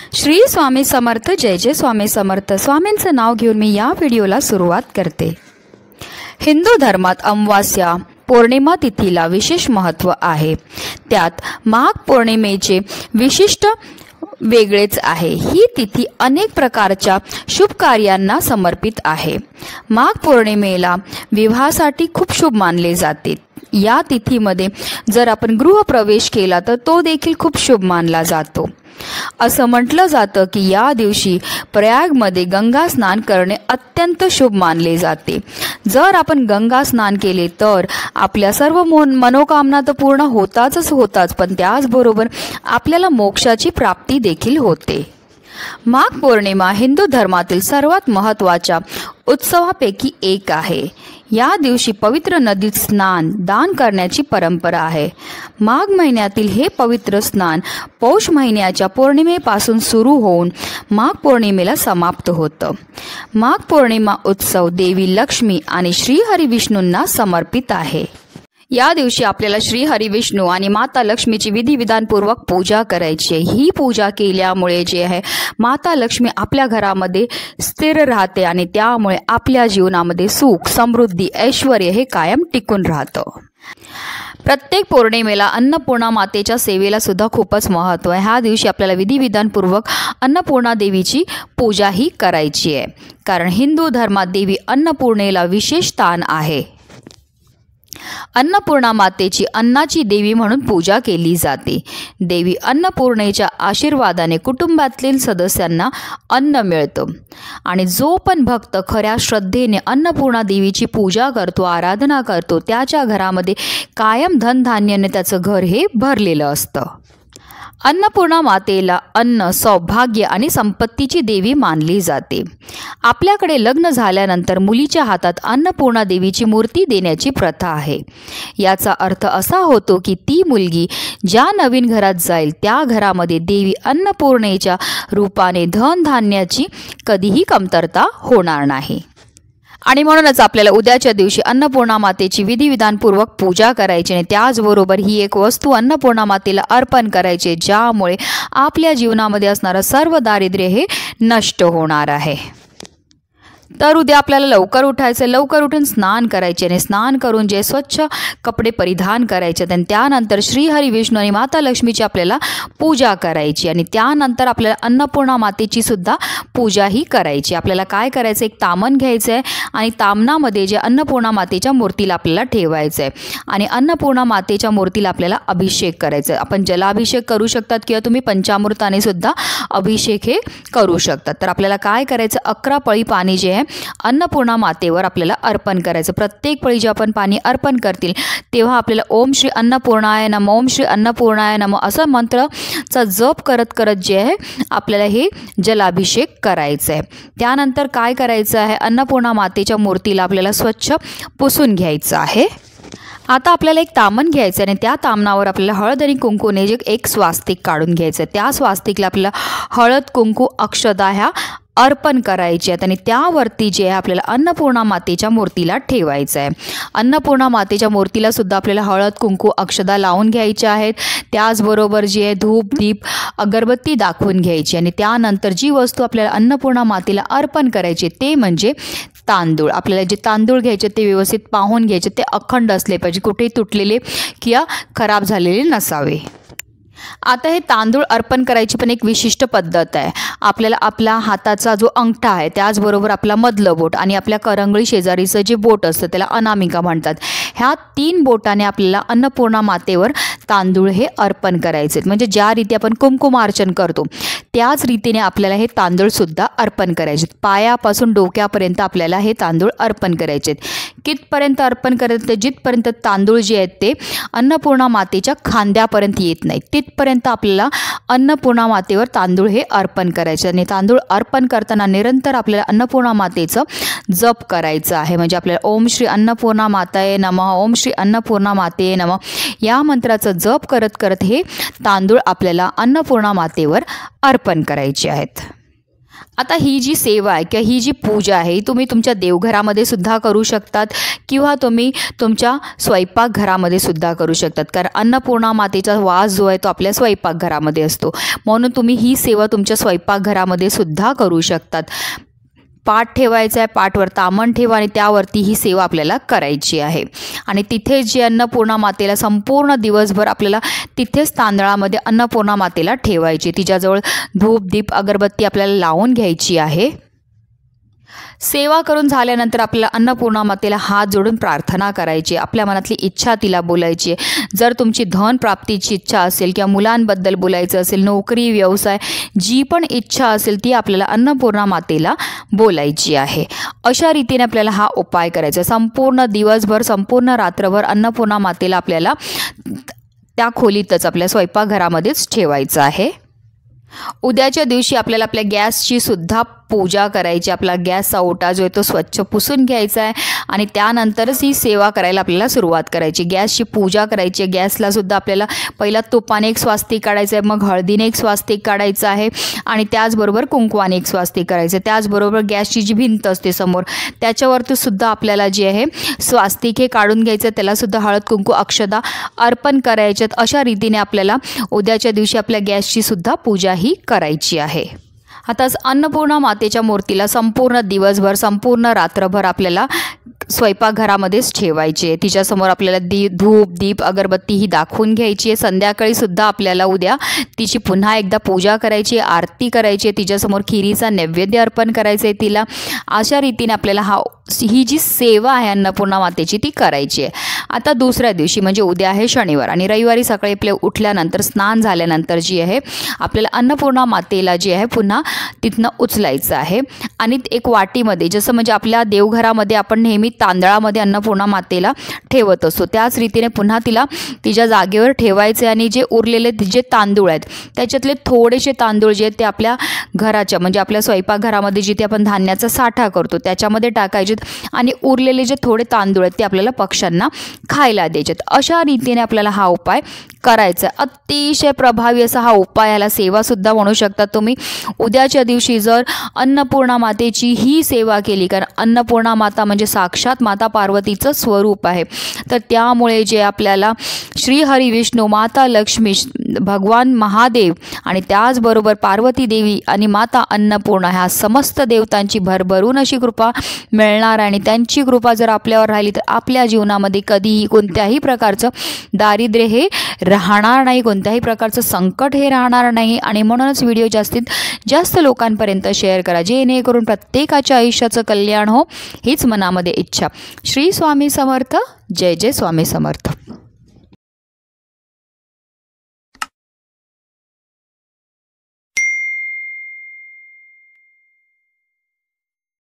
श्री स्वामी समर्थ. जय जय स्वामी समर्थ. स्वामींचं नाव घेऊन मी या व्हिडिओला सुरुवात करते. हिंदू धर्मात अमावास्या पौर्णिमा तिथीला विशेष महत्त्व आहे. त्यात माघ पौर्णिमेचे विशिष्ट वेगळेच आहे. ही तिथी अनेक प्रकारच्या शुभ कार्यांना समर्पित आहे. माघ पौर्णिमेला विवाहासाठी खूप शुभ मानले जाते. या तिथीमध्ये जर आपण गृहप्रवेश केला तर तो देखील खूप शुभ मानला जातो. असं म्हटलं जातं की या दिवशी प्रयागमध्ये गंगा स्नान करणे अत्यंत शुभ मानले जाते. जर आपण गंगा स्नान केले तर आपल्या सर्व मनोकामना तर पूर्ण होताच, पण त्याचबरोबर आपल्याला मोक्षाची प्राप्ती देखील होते. माघ पौर्णिमा हिंदू धर्मातील सर्वात महत्त्वाच्या उत्सवापैकी एक आहे. या दिवशी पवित्र नदीत स्नान दान करण्याची परंपरा आहे. माघ महिन्यातील हे पवित्र स्नान पौष महिन्याच्या पौर्णिमेपासून सुरू होऊन माघ पौर्णिमेला समाप्त होतं. माघ पौर्णिमा उत्सव देवी लक्ष्मी आणि श्री हरिविष्णूंना समर्पित आहे. या दिवशी आपल्याला श्री हरिविष्णू आणि माता लक्ष्मीची विधिविधानपूर्वक पूजा करायची आहे. ही पूजा केल्यामुळे जे आहे माता लक्ष्मी आपल्या घरामध्ये स्थिर राहते आणि त्यामुळे आपल्या जीवनामध्ये सुख, समृद्धी, ऐश्वर हे कायम टिकून राहतं. प्रत्येक पौर्णिमेला अन्नपूर्णा मातेच्या सेवेला सुद्धा खूपच महत्त्व आहे. ह्या दिवशी आपल्याला विधिविधानपूर्वक अन्नपूर्णा देवीची पूजाही करायची आहे. कारण हिंदू धर्मात देवी अन्नपूर्णेला विशेष स्थान आहे. अन्नपूर्णा मातेची अन्नाची देवी म्हणून पूजा केली जाते. देवी अन्नपूर्णेच्या आशीर्वादाने कुटुंबातील सदस्यांना अन्न मिळतं आणि जो पण भक्त खऱ्या श्रद्धेने अन्नपूर्णा देवीची पूजा करतो, आराधना करतो, त्याच्या घरामध्ये कायम धनधान्याने त्याचं घर हे भरलेलं असतं. अन्नपूर्णा मातेला अन्न, सौभाग्य आणि संपत्तीची देवी मानली जाते. आपल्याकडे लग्न झाल्यानंतर मुलीच्या हातात अन्नपूर्णा देवीची मूर्ती देण्याची प्रथा आहे. याचा अर्थ असा होतो की ती मुलगी ज्या नवीन घरात जाईल त्या घरामध्ये देवी अन्नपूर्णेच्या रूपाने धनधान्याची कधीही कमतरता होणार नाही. आणि म्हणूनच आपल्याला उद्याच्या दिवशी अन्नपूर्णा मातेची विधिविधानपूर्वक पूजा करायची आणि त्याचबरोबर ही एक वस्तू अन्नपूर्णा मातेला अर्पण करायची ज्यामुळे आपल्या जीवनामध्ये असणारं सर्व दारिद्र्य हे नष्ट होणार आहे. तर उद्या आपल्याला लवकर उठायचं, लवकर उठून स्नान करायचे आणि स्नान करून जे स्वच्छ कपडे परिधान करायचे आणि त्यानंतर श्री हरिविष्णू आणि माता लक्ष्मीची आपल्याला पूजा करायची आणि त्यानंतर आपल्याला अन्नपूर्णा मातेची सुद्धा पूजाही करायची. आपल्याला काय करायचं, एक तामण घ्यायचं आहे आणि तामणामध्ये जे अन्नपूर्णा मातेच्या मूर्तीला आपल्याला ठेवायचं आहे आणि अन्नपूर्णा मातेच्या मूर्तीला आपल्याला अभिषेक करायचा आहे. आपण जलाभिषेक करू शकतात किंवा तुम्ही पंचामृताने सुद्धा अभिषेक हे करू शकतात. तर आपल्याला काय करायचं, 11 पळी पाणी जे आहे अन्नपूर्णा मातेवर आपल्याला अर्पण करायचं. प्रत्येक पळी जे आपण पाणी अर्पण करतील तेव्हा आपल्याला ओम श्री अन्नपूर्णाय नमः, ओम श्री अन्नपूर्णाय नमः असं मंत्राचा जप करत करत जे आहे आपल्याला हे जलाभिषेक करायचं आहे. त्यानंतर काय करायचं आहे, अन्नपूर्णा मातेच्या मूर्तीला आपल्याला स्वच्छ पुसून घ्यायचं आहे. आता आपल्याला एक तामण घ्यायचं आणि त्या तामणावर आपल्याला हळद आणि कुंकूने जे एक स्वास्तिक काढून घ्यायचं. त्या स्वास्तिकला आपल्याला हळद, कुंकू, अक्षता ह्या अर्पण करायचे आहेत आणि त्यावरती जे आहे आपल्याला अन्नपूर्णा मातेच्या मूर्तीला ठेवायचं आहे. अन्नपूर्णा मातेच्या मूर्तीला सुद्धा आपल्याला हळद, कुंकू, अक्षता लावून घ्यायच्या आहेत. त्याचबरोबर जे आहे धूप, दीप, अगरबत्ती दाखवून घ्यायची आणि त्यानंतर जी वस्तू आपल्याला अन्नपूर्णा मातेला अर्पण करायची ते म्हणजे तांदूळ. आपल्याला जे तांदूळ घ्यायचे ते व्यवस्थित पाहून घ्यायचे, ते अखंड असले पाहिजे, कुठेही तुटलेले किंवा खराब झालेले नसावे. आता हे तांदूळ अर्पण करायची पण एक विशिष्ट पद्धत आहे. आपल्याला आपला हाताचा जो अंगठा आहे त्याचबरोबर आपला मधलं बोट आणि आपल्या करंगळी शेजारीचं जे बोट असतं त्याला अनामिका म्हणतात, ह्या 3 बोटाने आपल्याला अन्नपूर्णा मातेवर तांदूळ हे अर्पण करायचे. म्हणजे ज्या रीती आपण कुंकुमार्चन करतो त्याच रीतीने आपल्याला हे तांदूळ सुद्धा अर्पण करायचे. पायापासून डोक्यापर्यंत आपल्याला हे तांदूळ अर्पण करायचे. कितपर्यंत अर्पण करायचे, जिथपर्यंत तांदूळ जे आहेत ते अन्नपूर्णा मातेच्या खांद्यापर्यंत येत नाहीत तिथपर्यंत आपल्याला अन्नपूर्णा मातेवर तांदूळ हे अर्पण करायचे. आणि तांदूळ अर्पण करताना निरंतर आपल्याला अन्नपूर्णा मातेचं जप करायचं आहे. म्हणजे आपल्याला ओम श्री अन्नपूर्णा माताये नमः, ओम श्री अन्नपूर्णा मातेये नमः या मंत्राचं जप करत करत हे तांदूळ आपल्याला अन्नपूर्णा मातेवर अर्पण करायचे आहेत. आता ही जी सेवा आहे किंवा ही जी पूजा आहे ही तुम्ही तुमच्या देवघरामध्ये सुद्धा करू शकतात किंवा तुम्ही तुमच्या स्वयंपाकघरामध्ये सुद्धा करू शकतात, कारण अन्नपूर्णा मातेचा वास जो आहे तो आपल्या स्वयंपाकघरामध्ये असतो, म्हणून तुम्ही ही सेवा तुमच्या स्वयंपाकघरामध्ये सुद्धा करू शकतात. पाट ठेवायचा आहे, पाटवर तामण ठेवा आणि त्यावरती ही सेवा आपल्याला करायची आहे. आणि तिथे जी अन्नपूर्णा मातेला संपूर्ण दिवसभर आपल्याला तिथेच तांदळामध्ये अन्नपूर्णा मातेला ठेवायची. तिच्याजवळ धूप दीप अगरबत्ती आपल्याला लावून घ्यायची आहे. सेवा करून झाल्यानंतर आपल्याला अन्नपूर्णा मातेला हात जोडून प्रार्थना करायची, आपल्या मनातली इच्छा तिला बोलायची. जर तुमची धन प्राप्तीची इच्छा असेल किंवा मुलांबद्दल बोलायचं असेल, नोकरी व्यवसाय जी पण इच्छा असेल ती आपल्याला अन्नपूर्णा मातेला बोलायची आहे. अशा रीतीने आपल्याला हा उपाय करायचा. संपूर्ण दिवसभर संपूर्ण रात्रभर अन्नपूर्णा मातेला आपल्याला त्या खोलीतच आपल्या स्वयंपाकघरामध्येच ठेवायचं आहे. उद्याच्या दिवशी आपल्याला आपल्या गॅसची सुद्धा पूजा करायची. आपला गॅसचा ओटा जो आहे तो स्वच्छ पुसून घ्यायचा आहे आणि त्यानंतरच ही सेवा करायला आपल्याला सुरुवात करायची. गॅसची पूजा करायची. गॅसला सुद्धा आपल्याला पहिला तुपाने एक स्वास्तिक काढायचं आहे, मग हळदीने एक स्वास्तिक काढायचं आहे आणि त्याचबरोबर कुंकवाने एक स्वास्तिक करायचं आहे. त्याचबरोबर गॅसची जी भिंत असते समोर त्याच्यावरती सुद्धा आपल्याला जे आहे स्वास्तिक हे काढून घ्यायचं, त्यालासुद्धा हळद कुंकू अक्षदा अर्पण करायच्यात. अशा रीतीने आपल्याला उद्याच्या दिवशी आपल्या गॅसची सुद्धा पूजा ही करायची आहे. आताच अन्नपूर्णा मातेच्या मूर्तीला संपूर्ण दिवसभर संपूर्ण रात्रभर आपल्याला स्वयंपाकघरामध्येच ठेवायची आहे. तिच्यासमोर आपल्याला धूप दीप अगरबत्ती ही दाखवून घ्यायची आहे. संध्याकाळी सुद्धा आपल्याला उद्या तिची पुन्हा एकदा पूजा करायची, आरती करायची आहे, तिच्यासमोर खिरीचा नैवेद्य अर्पण करायचं आहे तिला. अशा रीतीने आपल्याला ही जी सेवा आहे अन्नपूर्णा मातेची ती करायची आहे. आता दुसऱ्या दिवशी म्हणजे उद्या आहे शनिवार आणि रविवारी सकाळी आपल्या उठल्यानंतर स्नान झाल्यानंतर जी आहे आपल्याला अन्नपूर्णा मातेला जी आहे पुन्हा तिथनं उचलायचं आहे आणि एक वाटीमध्ये, जसं म्हणजे आपल्या देवघरामध्ये आपण नेहमी तांदळामध्ये अन्नपूर्णा मातेला ठेवत असतो त्याच रीतीने पुन्हा तिला तिच्या जागेवर ठेवायचे आणि जे उरलेले जे तांदूळ आहेत त्याच्यातले थोडेसे तांदूळ जे आहेत ते आपल्या घराच्या म्हणजे आपल्या स्वयंपाकघरामध्ये जिथे आपण धान्याचा साठा करतो त्याच्यामध्ये टाकायचे आणि उरलेले जे थोडे तांदूळ आहेत ते आपल्याला पक्ष्यांना खायला द्यायचे. अशा रीतीने आपल्याला हा उपाय करायचा. अतिशय प्रभावी असा हा उपाय, याला सेवासुद्धा म्हणू शकता तुम्ही. उद्याच्या दिवशी जर अन्नपूर्णा मातेची ही सेवा केली, कारण अन्नपूर्णा माता म्हणजे साक्षात माता पार्वतीचं स्वरूप आहे, तर त्यामुळे जे आपल्याला श्री हरी विष्णू, माता लक्ष्मी, भगवान महादेव आणि त्याचबरोबर पार्वती देवी आणि माता अन्नपूर्णा ह्या समस्त देवतांची भरभरून अशी कृपा मिळणार आणि त्यांची कृपा जर आपल्यावर राहिली तर आपल्या जीवनामध्ये कधीही कोणत्याही प्रकारचं दारिद्र्य हे राहणार नाही, कोणत्याही प्रकारचं संकट हे राहणार नाही. आणि म्हणूनच व्हिडिओ जास्तीत जास्त लोकांपर्यंत शेअर करा, जेणेकरून प्रत्येकाच्या आयुष्याचं कल्याण हो हीच मनामध्ये इच्छा. श्री स्वामी समर्थ. जय जय स्वामी समर्थ.